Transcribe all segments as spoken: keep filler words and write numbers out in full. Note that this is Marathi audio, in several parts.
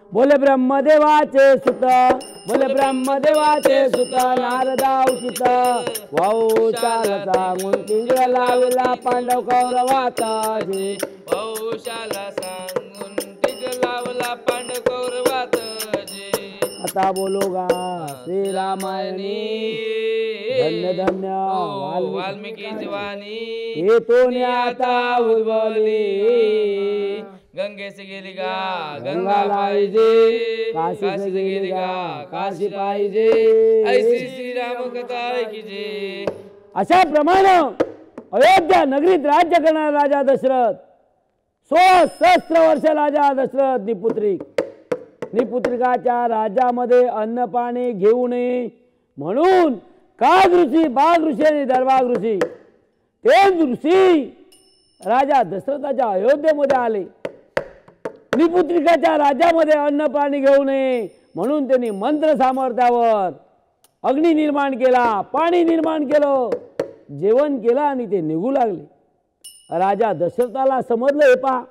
बोले ब्रह्मदेवाचे सुत बोले ब्रह्मदेवाचे सुत नारदा उचित वाहू शाल सांगून पिंजरा लावला पांडव कौरवाताजी पौशाला सांगून टिक लावला पांडव कौरवाताजी आता बोलोगा श्री रामायणी धन्य धन्य वाल्मिकी वाणी हे तो आता उद्भवली गंगेसे गेली गा गंगा पाहिजे काशी गेली गा काशी पाहिजे ऐसी श्रीराम कथा ऐकीजे. अशा प्रमाणे अयोध्या नगरीत राज्य करणारा राजा दशरथ सोळा सहस्त्र वर्ष राजा दशरथ निपुत्रिक निपुत्रिकाच्या राज्यामध्ये अन्न पाणी घेऊ नये म्हणून काग ऋषी बाग ऋषी आणि दरबाग ऋषी ते ऋषी राजा दशरथाच्या अयोध्येमध्ये आले. निपुत्रिकाच्या राज्यामध्ये अन्न पाणी घेऊ नये म्हणून त्यांनी मंत्र सामर्थ्यावर अग्नी निर्माण केला, पाणी निर्माण केलं, जेवण केलं आणि ते निघू लागले. राजा दशरथाला समजलं. हे पहा,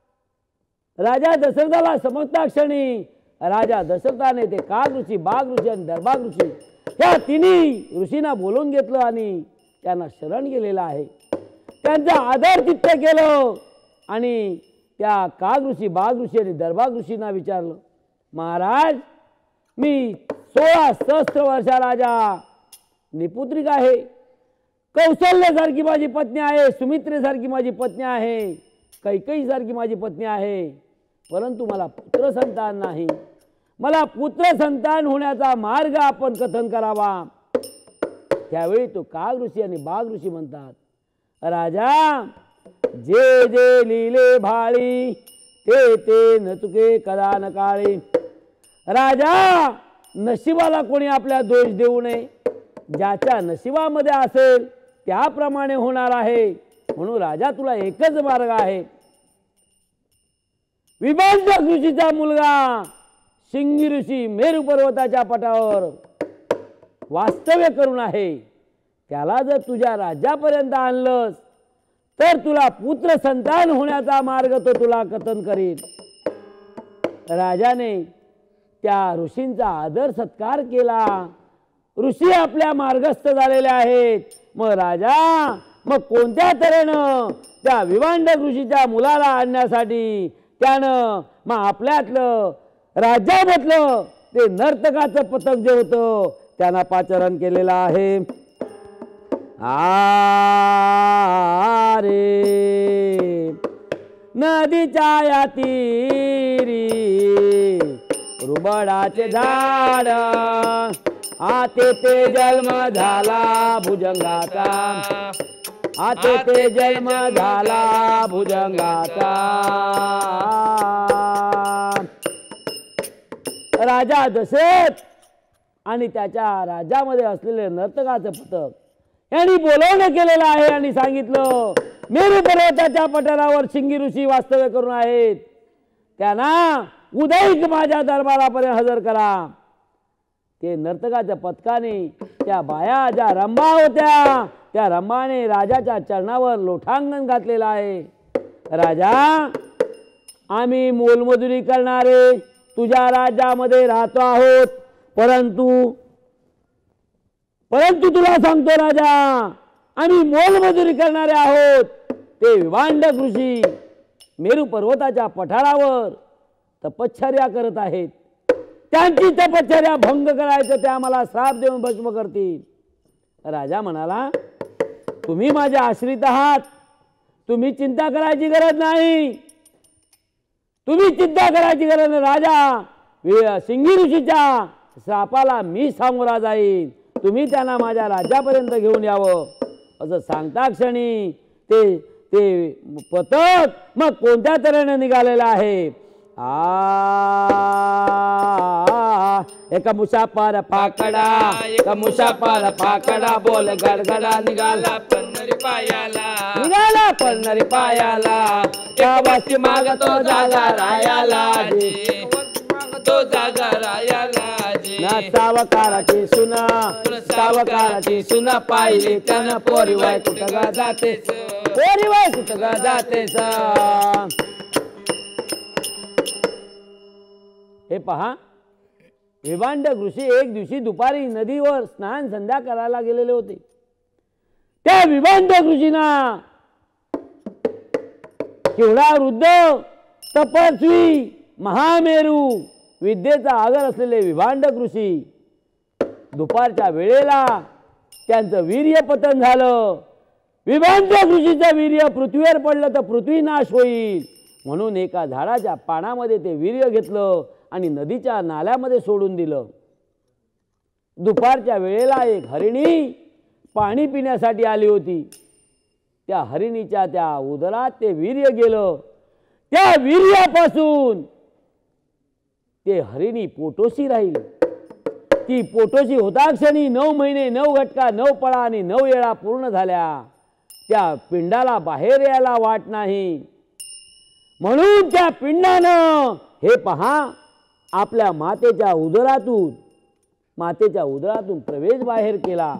राजा दशरथाला समजता क्षणी राजा दशरथाने ते काग ऋषी बाग ऋषी आणि दरबाग ऋषी या तिन्ही ऋषींना बोलवून घेतलं आणि त्यांना शरण गेलेलं आहे. त्यांचा आदर चित्त केलं आणि त्या काग ऋषी बाग ऋषी आणि दरबाग ऋषींना विचारलं, महाराज मी सोळा सहस्त्र वर्षा राजा निपुत्रिक आहे. कौशल्यासारखी माझी पत्नी आहे, सुमित्रेसारखी माझी पत्नी आहे, कैकेयीसारखी माझी पत्नी आहे, परंतु मला पुत्र संतान नाही. मला पुत्र संतान होण्याचा मार्ग आपण कथन करावा. त्यावेळी तो काग ऋषी आणि बाग ऋषी म्हणतात, राजा जे जे लिहिले भाळी ते ते न चुके कदा न काळी. राजा नशिबाला कोणी आपल्या दोष देऊ नये. ज्याच्या नशिबामध्ये असेल त्याप्रमाणे होणार आहे. म्हणून राजा तुला एकच मार्ग आहे. विभांडक ऋषीचा मुलगा शिंगी ऋषी मेरू पर्वताच्या पटावर वास्तव्य करून आहे. त्याला जर तुझ्या राज्यापर्यंत आणलंस तर तुला पुत्र संतान होण्याचा मार्ग तो तुला कथन करील. राजाने त्या ऋषींचा आदर सत्कार केला. ऋषी आपल्या मार्गस्थ झालेले आहेत. मग राजा मग कोणत्या तऱ्हेनं त्या विभांडक ऋषीच्या मुलाला आणण्यासाठी त्यानं मग आपल्यातलं राज्यामधलं ते नर्तकाचं पथक जे होतं त्यांना पाचारण केलेलं आहे. आरे नदीच्या या तीरी रुबडाचे झाड आते ते जन्म झाला भुजंगाचा. आते ते जन्म झाला भुजंगाचा. राजा दशरथ आणि त्याच्या राज्यामध्ये असलेले नर्तकाचं पथक यांनी बोलवणं केलेलं आहे आणि सांगितलं मेरू पर्वताच्या पठारावर शिंगी ऋषी वास्तव्य करून आहेत. त्यांना उदयिक माझ्या दरबारापर्यंत हजर करा. ते नर्तकाच्या पथकाने त्या बाया ज्या रंभा होत्या त्या रंभाने राजाच्या चरणावर लोटांगण घातलेलं आहे. राजा आम्ही मोलमजुरी करणारे तुझ्या राज्यामध्ये राहतो आहोत, परंतु परंतु तुला सांगतो राजा आम्ही मोलमजुरी करणारे आहोत. ते विभांडक ऋषी मेरू पर्वताच्या पठारावर तपश्चर्या करत आहेत. त्यांची तपश्चर्या भंग करायचं ते आम्हाला श्राप देऊन भस्म करतील. राजा म्हणाला तुम्ही माझे आश्रित आहात, तुम्ही चिंता करायची गरज नाही. तुम्ही चिंता करायची गरज नाही. राजा शिंगी ऋषीच्या श्रापाला मी सामोरा जाईन. तुम्ही त्यांना माझ्या राज्यापर्यंत घेऊन यावं असं सांगता क्षणी ते ते पथक मग कोणत्या तऱ्हेने निघालेलं आहे. आ एका मुसाफर पाकडा एका मुसाफर पाकडा बोल गडगडा निघाला पंढरी पायाला निघाला पंढरी पायाला. त्या वाची मागतो जागा रायाला तो जागा रायाला ना सावकाराची सुना सावकाराची सुना पाहिली त्यानं पोरी वाय कुठं गा जातेस पोरी वाय कुठं गा जातेस. हे पहा, विभांडक ऋषी एक दिवशी दुपारी नदीवर स्नान संध्या करायला गेलेले होते. त्या विभांडक ऋषींना केवढा वृद्ध तपस्वी महामेरू विद्येचा आगर असलेले विभांडक ऋषी दुपारच्या वेळेला त्यांचं वीर्य पतन झालं. विभांडक ऋषीचं वीर्य पृथ्वीवर पडलं तर पृथ्वी नाश होईल म्हणून एका झाडाच्या पानामध्ये ते वीर्य घेतलं आणि नदीच्या नाल्यामध्ये सोडून दिलं. दुपारच्या वेळेला एक हरिणी पाणी पिण्यासाठी आली होती. त्या हरिणीच्या त्या उदरात ते वीर्य गेलं. त्या वीर्यापासून ते हरिणी पोटोशी राहिली. ती पोटोशी होता क्षणी नऊ महिने नऊ घटका नऊ पळा आणि नऊ येळा पूर्ण झाल्या. त्या पिंडाला बाहेर यायला वाट नाही म्हणून त्या पिंडानं हे पहा आपल्या मातेच्या उदरातून मातेच्या उदरातून प्रवेश बाहेर केला.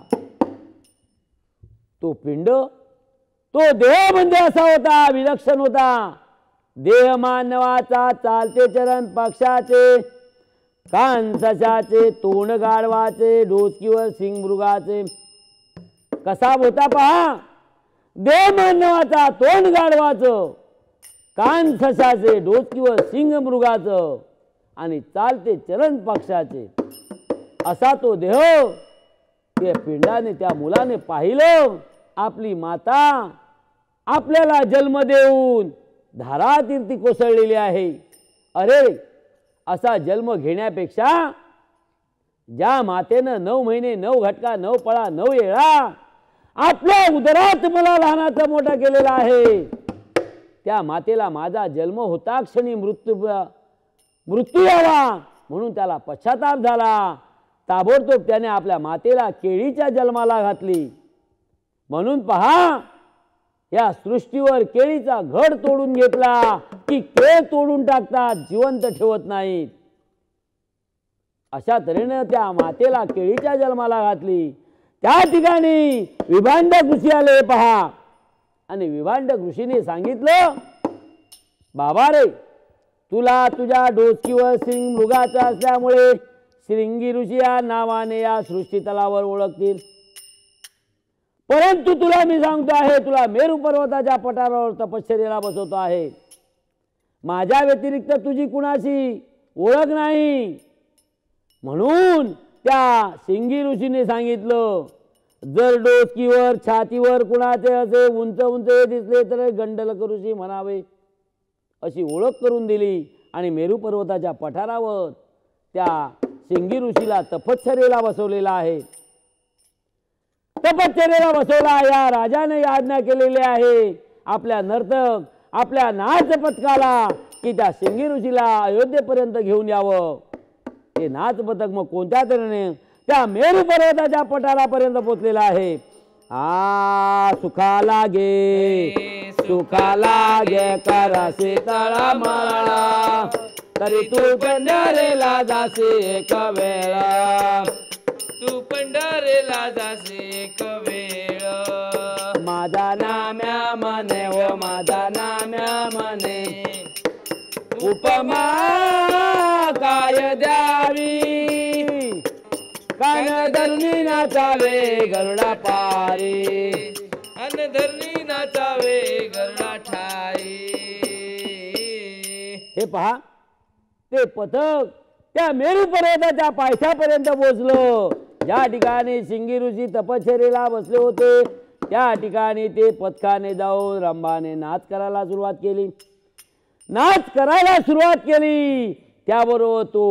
तो पिंड तो देह म्हणजे असा होता, विलक्षण होता. देह मानवाचा, चालते चरण पक्षाचे, कान सशाचे, तोंड गाढवाचे, डोसकीवर सिंग मृगाचे. कसा होता पहा, देह मानवाचा, तोंड गाढवाचं, कान सशाचे, डोसकीवर सिंग मृगाचं आणि चालते चरण पक्षाचे असा तो देह. त्या पिंडाने त्या मुलाने पाहिलं आपली माता आपल्याला जन्म देऊन धारातीर्थी कोसळलेली आहे. अरे असा जन्म घेण्यापेक्षा ज्या मातेनं नऊ महिने नऊ घटका नऊ पळा नऊ येळा आपल्या उदरात मला लहानाचा मोठा केलेला आहे, त्या मातेला माझा जन्म होता क्षणी मृत्यू मृत्यू यावा म्हणून त्याला पश्चाताप झाला. ताबडतोब त्याने आपल्या मातेला केळीच्या जन्माला घातली. म्हणून पहा या सृष्टीवर केळीचा घड तोडून घेतला की केळ तोडून टाकतात, जिवंत ठेवत नाहीत. अशा तऱ्हेने त्या मातेला केळीच्या जन्माला घातली. त्या ठिकाणी विभांडक ऋषी आले पहा आणि विभांडक ऋषीने सांगितलं, बाबा रे तुला तुझ्या डोसकीवर सिंग मृगाचा असल्यामुळे श्रृंगी ऋषी या नावाने या सृष्टी तलावर ओळखतील. परंतु तुला मी सांगतो आहे, तुला मेरू पर्वताच्या पठारावर तपश्चर्येला बसवतो आहे. माझ्या व्यतिरिक्त तुझी कुणाशी ओळख नाही. म्हणून त्या सिंगी ऋषीने सांगितलं, जर डोसकीवर छातीवर कुणाचे असे उंच उंच दिसले तर गंडलक ऋषी म्हणावे अशी ओळख करून दिली. आणि मेरू पर्वताच्या पठारावर त्या सिंगी ऋषीला तपश्चर्येला बसवलेला आहे. तपश्चर्येला बसवला. या राजाने आज्ञा केलेली आहे आपल्या नर्तक आपल्या नाच पथकाला की त्या सिंगी ऋषीला अयोध्येपर्यंत घेऊन यावं. ते नाच पथक मग कोणत्या तऱ्हेने त्या मेरू पर्वताच्या पठारापर्यंत पोचलेला आहे. आ सुखा लागे सुखा लागे करासे तळा मला तरी तू पंढरीला जासे एक वेळा, तू पंढरीला जासे एक वेळ. माझा नाम्या मने व माझा नाम्या मने उपमा काय द्यावी, कान धरणी नाचावे गरुडा पारी, अन धरणी नाचावे गरुडा ठाई. हे पहा ते पथक त्या मेरू पर्वताच्या पायथ्यापर्यंत पोहोचलं. ज्या ठिकाणी सिंगी ऋषी तपश्चर्येला बसले होते त्या ठिकाणी ते पथकाने जाऊन रंभाने नाच करायला सुरुवात केली. नाच करायला सुरुवात केली त्याबरोबर तो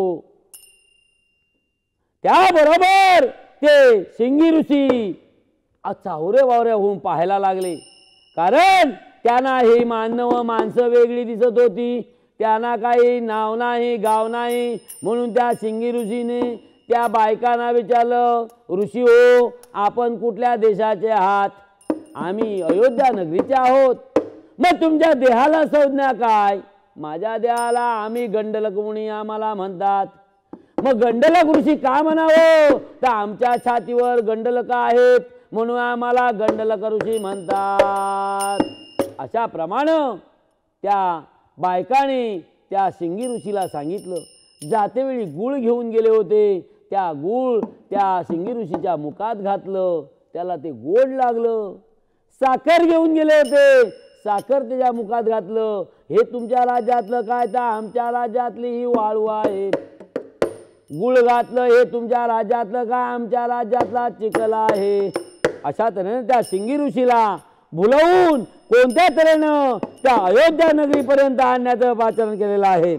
त्याबरोबर ते सिंगी ऋषी चावरे वावरे होऊन पाहायला लागले. कारण त्यांना ही मानव माणसं वेगळी दिसत होती. त्यांना काही नाव नाही गाव नाही. म्हणून त्या सिंगी ऋषीने त्या बायकांना विचारलं, ऋषी हो आपण कुठल्या देशाचे आहात? आम्ही अयोध्या नगरीचे आहोत. मग तुमच्या देहाला संज्ञा काय? माझ्या देहाला आम्ही गंडलक मुनी आम्हाला म्हणतात. मग गंडलक ऋषी का म्हणावं? तर आमच्या छातीवर गंडलक आहेत म्हणून आम्हाला गंडलक ऋषी म्हणतात. अशा प्रमाणे त्या बायकाने त्या सिंगी ऋषीला सांगितलं. जातेवेळी गुळ घेऊन गेले होते. त्या गुळ त्या शिंगी ऋषीच्या मुखात घातलं, त्याला ते गोड लागलं. साखर घेऊन गेले होते, साखर त्याच्या मुखात घातलं. हे तुमच्या राज्यातलं काय, तर आमच्या राज्यातली ही वाळू आहे. गुळ घातलं, हे तुमच्या राज्यातलं काय, आमच्या राज्यातला चिखल आहे. अशा तऱ्हेने त्या शिंगी ऋषीला भुलवून कोणत्या तऱ्हेनं त्या अयोध्या नगरीपर्यंत आणण्याचं पाचारण केलेलं आहे.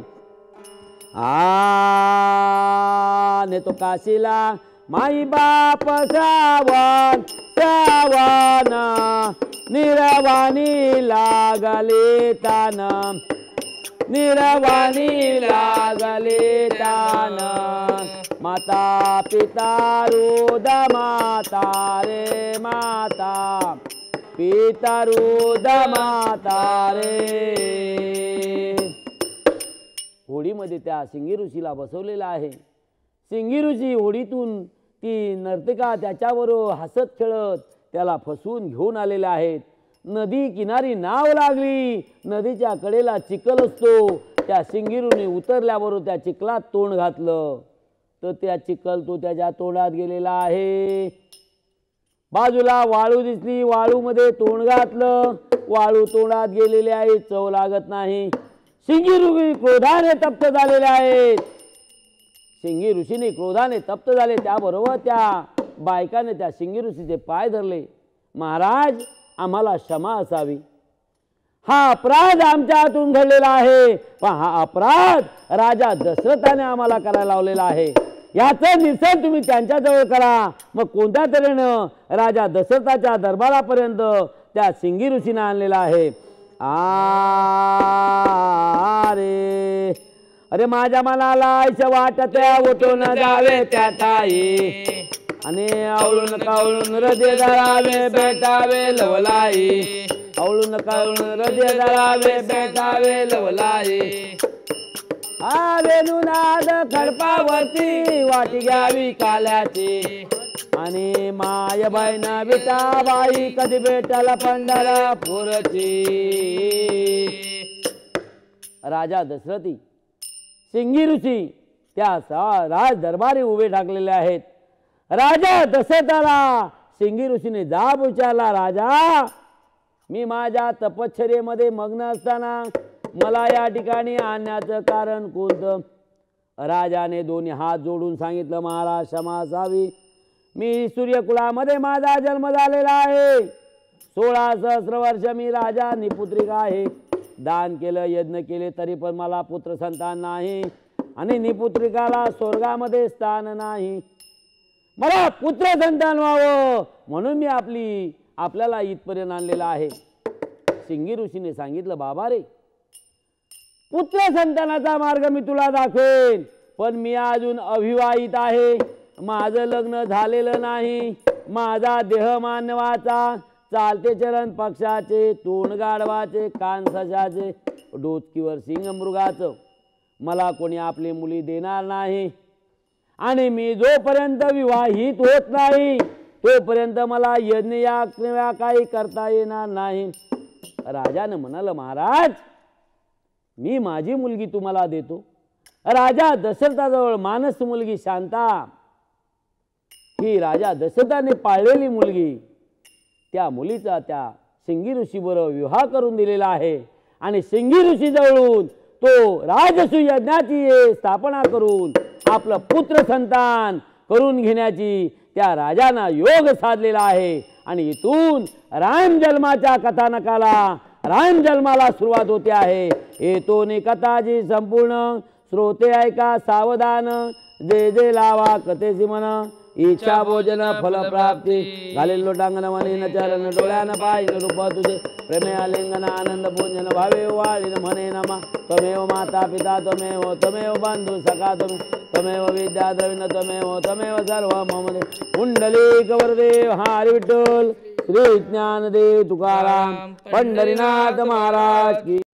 आ नेतो काशीला माई बाप सावन सावन, निरवानी लागले तान, निरवानी लागले तान. माता पिता रुद माता रे माता, पिता रुद माता रे. होडीमध्ये त्या शिंगी ऋषीला बसवलेलं आहे. शिंगी ऋषी होडीतून ती नर्तिका त्याच्याबरोबर हसत खेळत त्याला फसवून घेऊन आलेले आहेत. नदी किनारी नाव लागली, नदीच्या कडेला चिखल असतो. त्या शिंगीरूने उतरल्याबरोबर त्या चिखलात तोंड घातलं तर त्या चिखल तो त्याच्या तोंडात गेलेला आहे. बाजूला वाळू दिसली, वाळूमध्ये तोंड घातलं, वाळू तोंडात गेलेली आहे, चव लागत नाही. शिंगी ऋषी क्रोधाने तप्त झालेले आहेत. शिंगी ऋषीने क्रोधाने तप्त झाले. त्याबरोबर त्या बायकाने त्या शिंगी ऋषीचे पाय धरले. महाराज, आम्हाला क्षमा असावी. हा अपराध आमच्या हातून घडलेला आहे, पण हा अपराध राजा दशरथाने आम्हाला करायला लावलेला आहे. याचं निरसन तुम्ही त्यांच्याजवळ करा. मग कोणत्या तऱ्हेनं राजा दशरथाच्या दरबारापर्यंत त्या शिंगी ऋषीने आणलेला आहे. आ रे अरे माझ्या मनाला ऐश वाटत उठून जावे त्या ताई, आणि आवळून कावळून हृदय धरावे बेटावे लवलाई, आवळून कावळून हृदय धरावे बेटावे लवलाई. हा वेणुनाद खडपावरती वाटी घ्यावी काल्याची, आणि माय बाईना विटाबाई कधी भेटला पंढरपूरची. राजा दशरथी शिंगी ऋषी त्या राज दरबारी उभे ठाकलेले आहेत. राजा दशरथाला शिंगी ऋषीने जाब विचारला, राजा, मी माझ्या तपश्चर्येमध्ये मग्न असताना मला या ठिकाणी आणण्याचं कारण कोणतं? राजाने दोन्ही हात जोडून सांगितलं, महाराज क्षमा असावी. मी सूर्यकुळामध्ये माझा जन्म झालेला आहे. सोळा सहस्र वर्ष मी राजा निपुत्रिका आहे. दान केलं, यज्ञ केले, तरी पण मला पुत्र संतान नाही, आणि निपुत्रिकाला स्वर्गामध्ये स्थान नाही. मला पुत्र संतान व्हावं म्हणून मी आपली आपल्याला इथपर्यंत आणलेलं आहे. शिंगी ऋषीने सांगितलं, बाबा रे, पुत्र संतानाचा मार्ग मी तुला दाखवेन, पण मी अजून अविवाहित आहे. माझं लग्न झालेलं नाही. माझा देह मानवाचा, चालते चरण पक्षाचे, तोंड गाढवाचे, कान सशाचे, डोचकीवर सिंह मृगाचं. मला कोणी आपली मुली देणार नाही, आणि मी जोपर्यंत विवाहित होत नाही तोपर्यंत मला यज्ञ या काही करता येणार नाही. राजाने म्हणालं, महाराज, मी माझी मुलगी तुम्हाला देतो. राजा दशरथाजवळ मानस मुलगी शांता, ही राजा दशरथाने पाळलेली मुलगी, त्या मुलीचा त्या शिंगी ऋषी बरोबर विवाह करून दिलेला आहे. आणि शिंगी ऋषी जवळून तो राजसू यज्ञाची स्थापना करून आपलं पुत्र संतान करून घेण्याची त्या राजाना योग साधलेला आहे. आणि इथून राम जन्माच्या कथानकाला, राम जन्माला सुरुवात होते आहे. येतो नि कथाची संपूर्ण, श्रोते ऐका सावधान, जे जे लावा कथेसी मन, इच्छा भोजन फल प्राप्ती, घालेल लोटांगण मनीन चरण डोळ्यान पाहिन रूप तुझे, प्रेमे आलिंगन आनंद पूंजन भावे वाळीन म्हणे नमा, त्वमेव माता पिता त्वमेव, त्वमेव बंधु सखा त्वमेव, त्वमेव विद्या द्रविण त्वमेव, त्वमेव सर्व मम देव. पुंडलिक वरदेव हरी विठ्ठल, श्री ज्ञानदेव तुकाराम, पंढरीनाथ महाराज की.